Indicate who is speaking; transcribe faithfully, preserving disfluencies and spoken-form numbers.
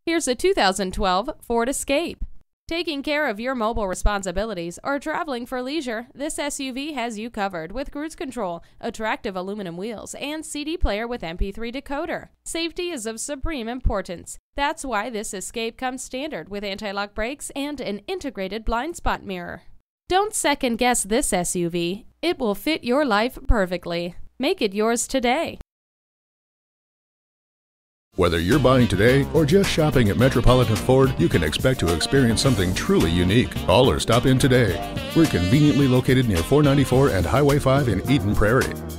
Speaker 1: Here's a two thousand twelve Ford Escape. Taking care of your mobile responsibilities or traveling for leisure, this S U V has you covered with cruise control, attractive aluminum wheels, and C D player with M P three decoder. Safety is of supreme importance. That's why this Escape comes standard with anti-lock brakes and an integrated blind spot mirror. Don't second-guess this S U V. It will fit your life perfectly. Make it yours today.
Speaker 2: Whether you're buying today or just shopping at Metropolitan Ford, you can expect to experience something truly unique. Call or stop in today. We're conveniently located near four ninety-four and Highway five in Eden Prairie.